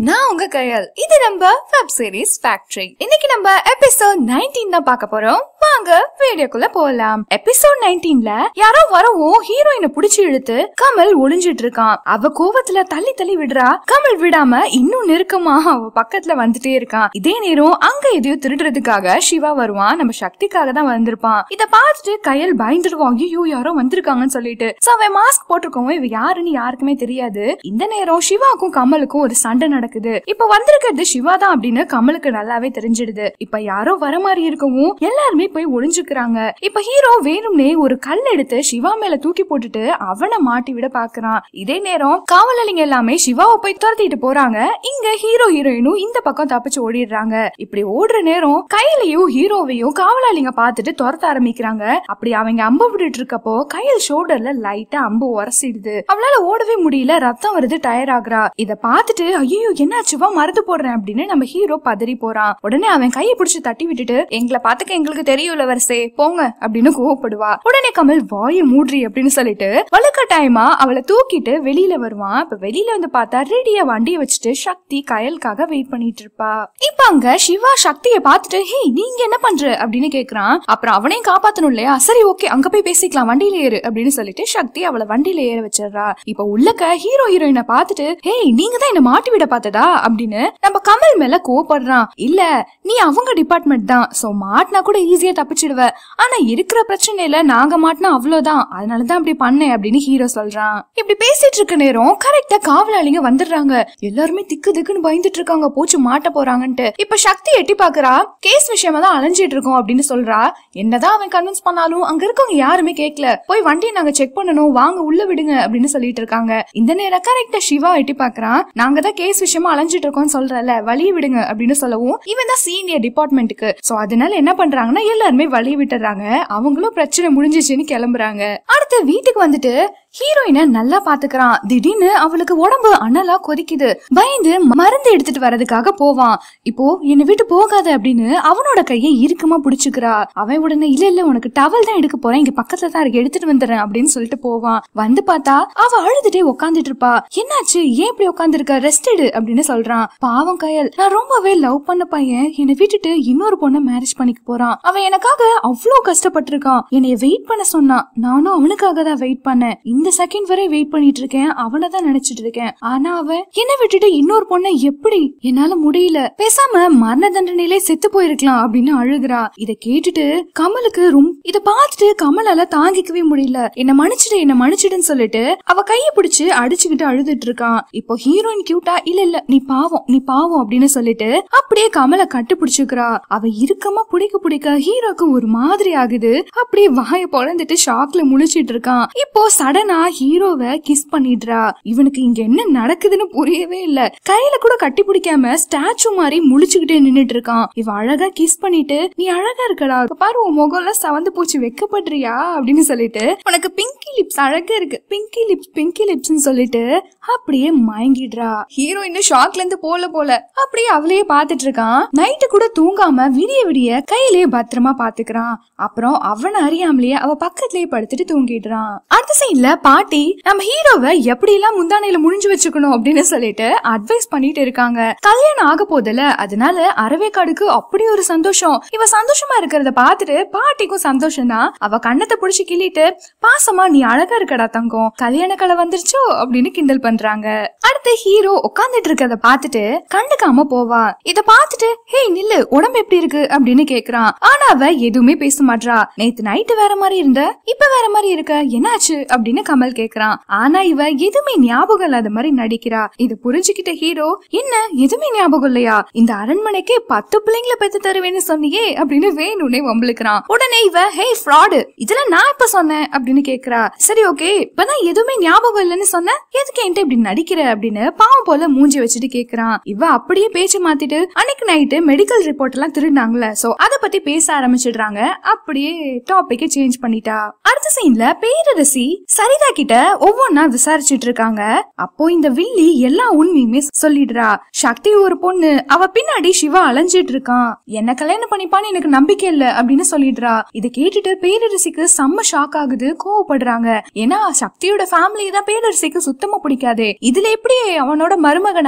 நான் உங்க கையால். இது நம்ம வெப் சீரிஸ் ஃபேக்டரி. இன்னைக்கு நம்ம எபிசோட் 19 தான் பார்க்க போறோம். வாங்க வீடியோக்குள்ள போலாம். எபிசோட் 19ல யாரோ வரவும் ஹீரோயினை புடிச்சு இழுத்து கமல் ஒளிஞ்சிட்டு இருக்கான். அவ கோவத்துல தள்ளி தள்ளி விடுறா. கமல் விடாம இன்னும் நெருக்கமா அவ பக்கத்துல வந்துட்டே இருக்கான். இதே நேரம் அங்க எதையோ திருடுறதுக்காக சிவா வருவான். நம்ம சக்திக்காக தான் வந்திருப்பான். இத பார்த்துட்டு கையல் பயந்துருவான். ஐயோ யாரோ வந்திருக்காங்கன்னு சொல்லிட்டு அவன் மாஸ்க் போட்டிருக்கோம். இவ யாருன்னு யாருக்குமே தெரியாது. இந்த நேரம் சிவாக்கும் கமலுக்கும் ஒரு சண்டை நடக்குது. இப்ப வந்திருக்கிறது சிவா தான் அப்படின்னு கமலுக்கு நல்லாவே தெரிஞ்சிடுது. இப்ப யாரோ வர மாதிரி இருக்கவும் எல்லாருமே போய் ஒளிஞ்சுக்கிறாங்க. இப்ப ஹீரோ வேணும்னே ஒரு கல் எடுத்து சிவா மேல தூக்கி போட்டுட்டு அவனை மாட்டி விட பாக்குறான். இதே நேரம் காவலாளிங்க எல்லாமே சிவாவை போய் துரத்திட்டு போறாங்க. இங்க ஹீரோ ஹீரோயினும் இந்த பக்கம் தப்பிச்சு ஓடிடுறாங்க. இப்படி ஓடுற நேரம் கையிலையும் ஹீரோவையும் காவலாளிங்க பாத்துட்டு துரத்த ஆரம்பிக்கிறாங்க. அப்படி அவங்க அம்பு விட்டுட்டு இருக்கப்போ கையில் ஷோல்டர்ல லைட்டா அம்பு உரசிடுது. அவளால ஓடவே முடியல. ரத்தம் வருது. டயர் ஆகுறா. இத பாத்துட்டு ஐயோ என்னாச்சுவா மருந்து போடுறேன் அப்படின்னு நம்ம ஹீரோ பதறி போறான். உடனே அவன் கையை பிடிச்சு தட்டி விட்டுட்டு எங்களை பாத்துக்க எங்களுக்கு தெரியும்ல வரிசை போங்க அப்படின்னு கோவப்படுவா. உடனே கமல் வாயை மூட்ரி அப்படின்னு சொல்லிட்டு வலுக்கட்டாயமா அவளை தூக்கிட்டு வெளியில வருவான். இப்ப வெளியில வந்து பார்த்தா ரெடியா வண்டியை வச்சுட்டு சக்தி கயலுக்காக வெயிட் பண்ணிட்டு இருப்பா. இப்ப அங்க சிவா சக்தியை பாத்துட்டு ஹே நீங்க என்ன பண்ற அப்படின்னு கேக்குறான். அப்புறம் அவனையும் காப்பாத்தணும் இல்லையா? சரி ஓகே அங்க போய் பேசிக்கலாம் வண்டியில ஏறு அப்படின்னு சொல்லிட்டு சக்தி அவளை வண்டியில ஏற வச்சிடறா. இப்ப உள்ளக்க ஹீரோ ஹீரோயினை பாத்துட்டு ஹே நீங்க தான் என்ன மாட்டி விட பார்த்ததா அப்படின்னு நம்ம கமல் மேல கோவப்படுறான். இல்ல நீ அவங்க டிபார்ட்மெண்ட் தான், சோ மாட்டினா கூட ஈஸியா தப்பிச்சிடுவ. ஆனா இருக்கிற பிரச்சனையில நாங்க மாட்டினா அவ்வளவுதான், அதனாலதான் அப்படி பண்ணேன் அப்படின்னு ஹீரோ சொல்றான். இப்படி பேசிட்டு இருக்க நேரம் கரெக்டா காவலாளிங்க வந்துடுறாங்க. எல்லாருமே திக்கு திக்குன்னு பயந்துட்டு இருக்காங்க போச்சு மாட்ட போறாங்கன்ட்டு. இப்ப சக்தி எட்டி பாக்குறா. கேஸ் விஷயமா தான் அலைஞ்சிட்டு இருக்கோம் அப்படின்னு சொல்றா. என்னதான் அவன் கன்வின்ஸ் பண்ணாலும் அங்க இருக்கவங்க யாருமே கேட்கல. போய் வண்டியை நாங்க செக் பண்ணணும் வாங்க உள்ள விடுங்க அப்படின்னு சொல்லிட்டு இருக்காங்க. இந்த நேரம் கரெக்டா சிவா எட்டி பாக்குறான். நாங்க தான் கேஸ் விஷயமா அலைஞ்சிட்டு இருக்கோம்னு சொல்றல வழி விடுங்க அப்படின்னு சொல்லவும் இவன் தான் சீனியர் டிபார்ட்மெண்ட்டுக்கு. சோ அதனால என்ன பண்றாங்கன்னா எல்லாருமே வழி விட்டுறாங்க. அவங்களும் பிரச்சனை முடிஞ்சிச்சுன்னு கிளம்புறாங்க. அடுத்து வீட்டுக்கு வந்துட்டு ஹீரோயினை நல்லா பாத்துக்கிறான். திடீர்னு அவளுக்கு உடம்பு அனலா கொதிக்குது. பயந்து மருந்து எடுத்துட்டு வரதுக்காக போவான். இப்போ என்னை விட்டு போகாத அப்படின்னு அவனோட கையை இறுக்கமா பிடிச்சுக்கிறா. அவன் உடனே இல்ல இல்ல உனக்கு டவல் தான் எடுக்க போறேன், இங்க பக்கத்துல தான் இருக்கு எடுத்துட்டு வந்துடுறேன் அப்படின்னு சொல்லிட்டு போவான். வந்து பார்த்தா அவ அழுதுட்டே உட்காந்துட்டு இருப்பா. என்னாச்சு ஏன் இப்படி உட்காந்து இருக்க, ரெஸ்ட் எடு அப்படின்னு சொல்றான். பாவம் கையல், நான் ரொம்பவே லவ் பண்ண பையன் என்னை விட்டுட்டு இன்னொரு பொண்ணை மேரேஜ் பண்ணிக்க போறான். அவன் எனக்காக அவ்வளவு கஷ்டப்பட்டு இருக்கான். என்னைய வெயிட் பண்ண சொன்னான். நானும் அவனுக்காக தான் வெயிட் பண்ணேன். இந்த செகண்ட் வரை வெயிட் பண்ணிட்டு இருக்கேன். அவனை தான் நினைச்சிட்டு இருக்கேன். ஆனா அவன் என்ன விட்டுட்டு இன்னொரு பொண்ணை எப்படி, என்னால முடியல, பேசாம மரண தண்டனையிலே செத்து போயிருக்கலாம் அப்படின்னு அழுகுறா. இத கேட்டுட்டு கமலுக்கு இத பார்த்துட்டு கமலால தாங்கிக்கவே முடியல. என்ன மன்னிச்சிடுன்னு சொல்லிட்டு அவ கைய பிடிச்சு அடிச்சுக்கிட்டு அழுதுட்டு இருக்கான். இப்போ ஹீரோயின் கியூட்டா இல்ல இல்ல நீ பாவம் அப்படின்னு சொல்லிட்டு அப்படியே கமலை கட்டு பிடிச்சுக்கிறா. அவ இறுக்கமா பிடிக்க ஹீரோக்கு ஒரு மாதிரி ஆகுது. அப்படியே வாய பொழந்துட்டு ஷாக்ல முழிச்சிட்டு இருக்கான். இப்போ சடனா ஹீரோவை கிஸ் பண்ணிடுறா. இவனுக்கு இங்க என்ன நடக்குதுன்னு புரியவே இல்ல. கையில கூட கட்டி பிடிக்காம ஸ்டாச்சு மாதிரி முழிச்சுக்கிட்டே நின்னுட்டு இருக்கான். இவ அழகா கிஸ் பண்ணிட்டு நீ அழகா இருக்கடா, பாரு உன் முகம்லாம் சவந்து போச்சு வெக்கப்படுறியா அப்படின்னு சொல்லிட்டு உனக்கு பிங்கி லிப்ஸ் அழகா இருக்கு, பிங்கி லிப்ஸ் சொல்லிட்டு அப்படியே மயங்கிடுறா. ஹீரோ இன்னும் ஷாக்ல இருந்து போல அப்படியே அவளையே பாத்துட்டு இருக்கான். நைட்டு கூட தூங்காம விடிய கையிலேயே பத்திரமா பாத்துக்கிறான். அப்புறம் அவனை அறியாமலேயே அவ பக்கத்திலேயே படுத்துட்டு தூங்கிடுறான். அடுத்த சைட்ல பாட்டி நம்ம ஹீரோவை எப்படி எல்லாம் முந்தானையில முடிஞ்சு வச்சுக்கணும் அப்படின்னு சொல்லிட்டு அட்வைஸ் பண்ணிட்டு இருக்காங்க. கல்யாணம் ஆக போதில்ல, அதனால அரவேக்காடுக்கு அப்படி ஒரு சந்தோஷம். இவ சந்தோஷமா இருக்கிறத பாத்துட்டு பாட்டிக்கும் சந்தோஷம் தான். அவ கண்ணத்தை புடிச்சு கிள்ளிட்டு பாசமா நீ அழகா இருக்கடா தங்கம், கல்யாண கலை வந்துருச்சோ அப்படின்னு கிண்டல் பண்றாங்க. அடுத்து ஹீரோ உட்காந்துட்டு இருக்கத பாத்துட்டு கண்டுக்காம போவா. இத பாத்துட்டு ஹே நில்லு உடம்பு எப்படி இருக்கு அப்படின்னு கேக்குறான். ஆனா அவ எதுவுமே பேச மாட்றா. நேத்து நைட்டு வேற மாதிரி இருந்த, இப்ப வேற மாதிரி இருக்க, என்னாச்சு அப்படின்னு கமல் கேக்குறான். ஆனா இவ எதுவுமே ஞாபகம் இல்லாத மாதிரி நடிக்கிறா. இது புரிஞ்சுக்கிட்ட ஹீரோ என்ன எதுவுமே ஞாபகம் இல்லையா, இந்த அரண்மனைக்கு 10 பிள்ளைங்களை பெத்து தருவேன்னு சொன்னியே அப்படின்னு வேணும்னே வம்பிழுக்கிறான். உடனே இவ ஹே ஃப்ராடு, இதெல்லாம் நான் இப்ப சொன்னேன் அப்படின்னு கேக்குறா. சரி ஓகே இப்பதான் எதுவுமே ஞாபகம் இல்லன்னு சொன்ன, எதுக்கு என்கிட்ட இப்படி நடிக்கிற அப்படின்னு பாவம் போல மூஞ்சி வச்சுட்டு கேக்குறான். இவ அப்படியே பேச்சு மாத்திட்டு அன்னைக்கு நைட்டு மெடிக்கல் ரிப்போர்ட் எல்லாம் திருடாங்கல்ல, சோ அத பத்தி பேச ஆரம்பிச்சிடுறாங்க. அப்படியே டாபிக்கை சேஞ்ச் பண்ணிட்டா. அடுத்த சீன்ல பேரரசி சரிதா கிட்ட ஒவ்வொன்னா விசாரிச்சுட்டு இருக்காங்க. அப்போ இந்த வில்லி எல்லா உண்மையுமே சொல்லிடுறா. சக்தி ஒரு பொண்ணு, அவ பின்னாடி சிவா அலைஞ்சிட்டு இருக்கான், என்ன கல்யாணம் பண்ணிப்பான்னு எனக்கு நம்பிக்கை இல்ல அப்படின்னு சொல்லிடுறா. இத கேட்டுட்டு பேரரசிக்கு செம்ம ஷாக் ஆகுது, கோவப்படுறாங்க. ஏன்னா சக்தியோட ஃபேமிலி தான் பேரரசிக்கு சுத்தமா பிடிக்காது. இதுல எப்படி அவனோட மருமகன் அதாவது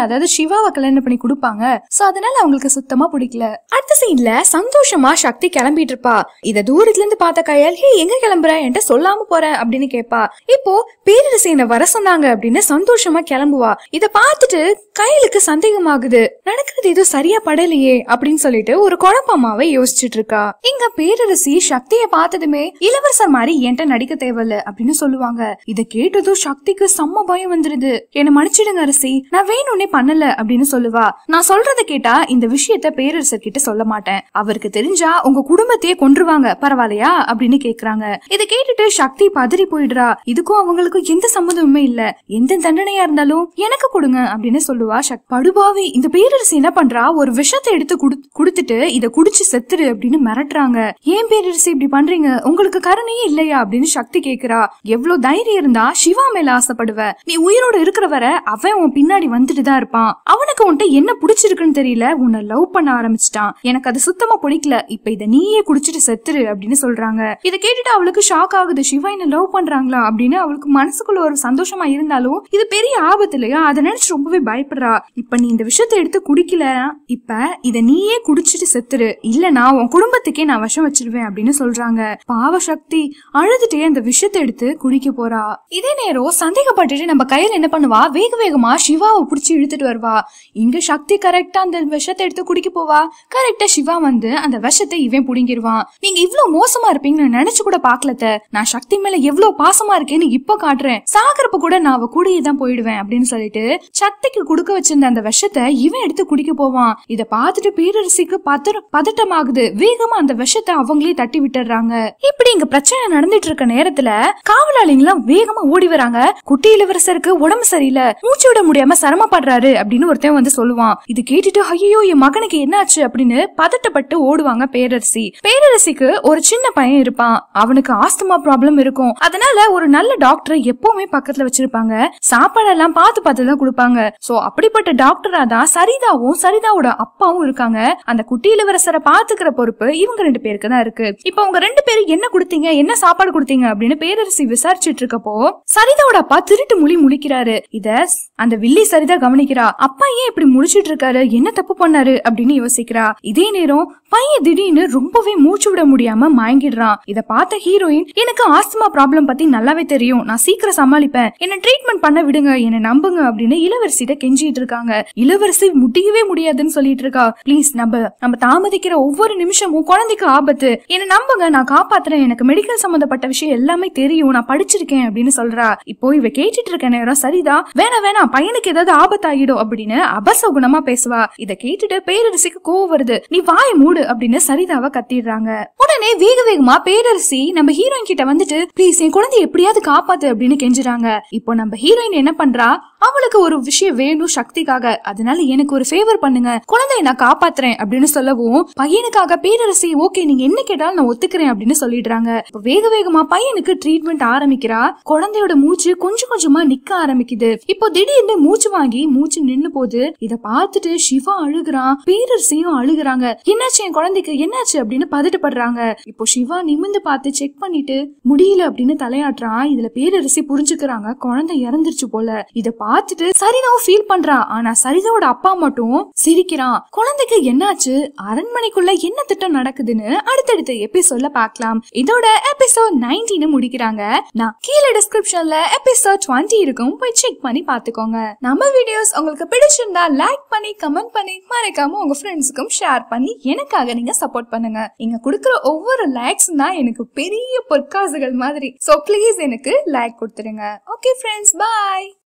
சிவாவை கல்யாணம் பண்ணி கொடுப்பாங்க. சோ அதனால அவங்களுக்கு சுத்தமா பிடிக்கல. அடுத்த சீன்ல சந்தோஷமா சக்தி கிளம்பிட்டு இருப்பா. இத தூரத்துல இருந்து பார்த்த கையால், ஹே எங்க கிளம்புற, என்கிட்ட சொல்லாம போற அப்படின்னு கேட்பா. இப்போ பேரரசி என்ன வர சொன்னாங்க அப்படின்னு சந்தோஷமா கிளம்புவா. இத பார்த்துட்டு கையலுக்கு சந்தேகமாகுது. நடக்கிறது ஏதோ சரியா படலையே அப்படின்னு சொல்லிட்டு ஒரு குழப்பமாவே யோசிச்சுட்டு இருக்கா. இங்க பேரரசி சக்தியை பார்த்ததுமே இளவரசர் மாதிரி என்கிட்ட நடிக்க தேவையில்ல அப்படின்னு சொல்லுவாங்க. இத கேட்டதும் சக்திக்கு செம்ம பயம் வந்துருது. என்ன மன்னிச்சிடுங்க அரசி, நான் வேணும்னே பண்ணல அப்படின்னு சொல்லுவா. நான் சொல்றத கேட்டா இந்த விஷயத்த பேரரசர் கிட்ட சொல்ல மாட்டேன், அவருக்கு தெரிஞ்சா உங்க குடும்பத்தையே கொன்றுவாங்க, பரவாயில்லையா அப்படின்னு கேக்குறாங்க. இத கேட்டுட்டு சக்தி பதறி போயிடுறா. இதுக்கும் அவங்களுக்கும் எந்த சம்மந்தமுமே இல்ல, எந்த தண்டனையா இருந்தாலும் எனக்கு கொடுங்க அப்படின்னு சொல்லுவா. படுபாவி, இந்த பேரரசி என்ன பண்றா, ஒரு விஷத்தை எடுத்து குடுத்துட்டு இத குடிச்சு செத்துரு அப்படின்னு மிரட்டுறாங்க. ஏன் பேரரசி இப்படி பண்றீங்க, உங்களுக்கு கருணையே இல்லையா அப்படின்னு சக்தி கேக்குறா. எவ்வளவு தைரியம் இருந்தா சிவா மேல ஆசைப்படுவ, நீ உயிரோட இருக்கிற வரை அவன் உன் பின்னாடி வந்துட்டு தான் இருப்பான். அவனுக்கு உன்ட்ட என்ன பிடிச்சிருக்குன்னு தெரியல, உன்னை லவ் பண்ண ஆரம்பிச்சிட்டான், எனக்கு அது சுத்தமா பிடிக்கல, இப்ப இத நீயே குடிச்சிட்டு செத்துரு அப்படின்னு சொல்றாங்க. இத கேட்டுட்டு அவளுக்கு ஷாக் ஆகுது. சிவா என்ன லவ் பண்றாங்களா அப்படின்னு அவளுக்கு மனசுக்குள்ள ஒரு சந்தோஷமா இருந்தாலும் இது பெரிய ஆபத்து இல்லையா, அதை நினைச்சு ரொம்பவே பயப்படுறா. இப்ப நீ இந்த விஷயத்தை எடுத்து குடிக்கல, இப்ப இத நீயே குடிச்சிட்டு செத்துரு, இல்லனா உன் குடும்பத்துக்கே நான் விஷம் வச்சிருவேன் அப்படின்னு சொல்றாங்க. பாவ சக்தி அழுதுட்டே அந்த விஷயத்தை எடுத்து குடிக்க போறா. இதே நேரம் சந்தேகப்பட்டுட்டு நம்ம கையில என்ன பண்ணுவா, வேக வேகமா சிவாவை புடிச்சு இழுத்துட்டு வருவா. இங்க சக்தி கரெக்டா அந்த விஷத்தை எடுத்து குடிக்க போவா. கரெக்டா சிவா வந்து அந்த விஷத்தை இவன் புடிங்கிருவான். நீங்க இவ்வளவு மோசமா இருப்பீங்கன்னு நினைச்சு கூட பாக்கலத்த, நான் சக்தி மேல எவ்வளவு பாசமா இருக்கேன்னு இப்ப காட்டுறேன், சாகரப்ப கூட நான் அவ கூடயே தான் போயிடுவேன் அப்படின்னு சொல்லிட்டு சக்திக்கு குடுக்க வச்சிருந்த அந்த விஷத்தை இவன் எடுத்து குடிக்க போவான். இத பார்த்துட்டு பேரரசிக்கு பதட்டமாகுது. வேகமா அந்த விஷத்தை அவங்களே தட்டி விட்டுறாங்க. இப்படி இங்க பிரச்சனை நடந்துட்டு இருக்க நேரத்துல காவலாளிங்கெல்லாம் வேகமா ஓடி வராங்க. குட்டி இளவரசருக்கு உடம்பு சரியில்லை, மூச்சு விட முடியாம சிரமப்படுறாரு அப்படின்னு ஒருத்தன் வந்து சொல்லுவான். இது கேட்டுட்டு ஐயோ என் மகனுக்கு என்னாச்சு அப்படின்னு பதட்டப்பட்டு ஓடுவாங்க பேரரசி. பேரரசிக்கு ஒரு சின்ன பையன் இருப்பான், அவனுக்கு ஆஸ்துமா ப்ராப்ளம் இருக்கும். அதனால ஒரு நல்ல டாக்டர் எப்பவுமே பக்கத்துல வச்சிருப்பாங்க, சாப்பாடெல்லாம் பார்த்து பார்த்து தான் கொடுப்பாங்க. சோ அப்படிப்பட்ட டாக்டரா தான் சரிதாவும் சரிதாவோட அப்பாவும் இருக்காங்க. அந்த குட்டி இளவரசரை பாத்துக்கிற பொறுப்பு இவங்க 2 பேருக்கு தான் இருக்கு. இப்ப அவங்க 2 பேரும் என்ன கொடுத்தீங்க, என்ன சாப்பாடு கொடுத்தீங்க அப்படின்னு பேரரசி விசாரிச்சுட்டு இருக்கப்போ சரிதாவோட அப்பா திருட்டு முழிக்கிறாரு. இத அந்த வில்லி சரிதா கவனிக்கிறா. அப்பா ஏன் இப்படி முழிச்சிட்டு இருக்காரு, என்ன தப்பு பண்ணாரு அப்படின்னு யோசிக்கிறா. இதே நேரம் பையன் திடீர்னு ரொம்பவே மூச்சு விட முடியாம மயங்கிடுறான். இத பார்த்த ஹீரோயின், எனக்கு ஆஸ்துமா ப்ராப்ளம் பத்தி நல்லாவே தெரியும், நான் சீக்கிரம் சமாளிப்பேன், என்ன ட்ரீட்மெண்ட் பண்ண விடுங்க, என்ன நம்புங்க அப்படின்னு இளவரசிட்ட கெஞ்சிட்டு இருக்காங்க. இளவரசி முடியவே முடியாதுன்னு சொல்லிட்டு இருக்கா. ப்ளீஸ் நம்ம தாமதிக்கிற ஒவ்வொரு நிமிஷமும் குழந்தைக்கு ஆபத்து, என்ன நம்புங்க, நான் காப்பாத்துறேன், எனக்கு மெடிக்கல் சம்பந்தப்பட்ட விஷயம் எல்லாமே தெரியும், நான் படிச்சிருக்கேன் அப்படின்னு சொல்றா. இப்போ இவ கேட்டுட்டு இருக்க நேரம் சரிதா வேணாம் பையனுக்கு ஏதாவது ஆபத்தாகிடும் அப்படின்னு அபசகுணமா பேசுவா. இத கேட்டுட்டு பேரரசிக்கு கோவம் வருது. நீ வாய மூடு அப்படின்னு சரிதாவை கத்திடுறாங்க. உடனே வேக வேகமா பேரரசி நம்ம ஹீரோயின் கிட்ட வந்துட்டு ப்ளீஸ் என் குழந்தை எப்படியாவது காப்பாத்து அப்படின்னு கெஞ்சுறாங்க. இப்போ நம்ம ஹீரோயின் என்ன பண்றா, அவளுக்கு ஒரு விஷயம் வேணும் சக்திக்காக, அதனால எனக்கு ஒரு ஃபேவர் பண்ணுங்க, குழந்தைய நான் காப்பாத்துறேன் அப்படின்னு சொல்லவும் பையனுக்காக பேரரசி ஓகே நீங்க என்ன கேட்டாலும் நான் ஒத்துக்கிறேன் அப்படின்னு சொல்லிடுறாங்க. வேக வேகமா பையனுக்கு ட்ரீட்மெண்ட் ஆரம்பிக்கிறா. குழந்தையோட மூச்சு கொஞ்சம் கொஞ்சமா நிக்க ஆரம்பிக்குது. இப்போ திடீர்னு மூச்சு வாங்கி மூச்சு நின்னு போது. இத பார்த்துட்டு சிவா அழுகுறான், பேரரசியும் அழுகுறாங்க. என்னாச்சு என் குழந்தைக்கு என்னாச்சு அப்படின்னு பதட்டப்படுறாங்க. இப்போ சிவா நிமிந்து பார்த்து செக் பண்ணிட்டு முடியல அப்படின்னு தலையாட்டுறான். இதுல பேரரசி புரிஞ்சுக்கிறாங்க குழந்தை இறந்துருச்சு போல. இத பார்த்துட்டு சரிதாவும் ஃபீல் பண்றா. ஆனா சரிதாவோட அப்பா மட்டும் சிரிக்கிறான். குழந்தைக்கு என்னாச்சு, அரண்மனைக்குள்ள என்ன திட்டம் நடக்குதுன்னு அடுத்தடுத்த எபிசோட்ல பார்க்கலாம். இதோட எபிசோட் 19 முடிக்கிறாங்க. நான் கீழே டிஸ்கிரிப்ஷன்ல எபிசோட் 20 இருக்கும், போய் செக் பண்ணி பாத்துக்கோங்க. நம்ம வீடியோஸ் உங்களுக்கு பிடிச்சிருந்தா லைக் பண்ணி கமெண்ட் பண்ணி மறக்காம உங்க ஃப்ரெண்ட்ஸுக்கும் ஷேர் பண்ணி எனக்காக நீங்க சப்போர்ட் பண்ணுங்க. நீங்க கொடுக்குற ஒவ்வொரு லைக்ஸ் தான் எனக்கு பெரிய பொற்காசுகள் மாதிரி. சோ ப்ளீஸ் எனக்கு லைக் கொடுத்துருங்க. ஓகே ஃப்ரெண்ட்ஸ், பாய்.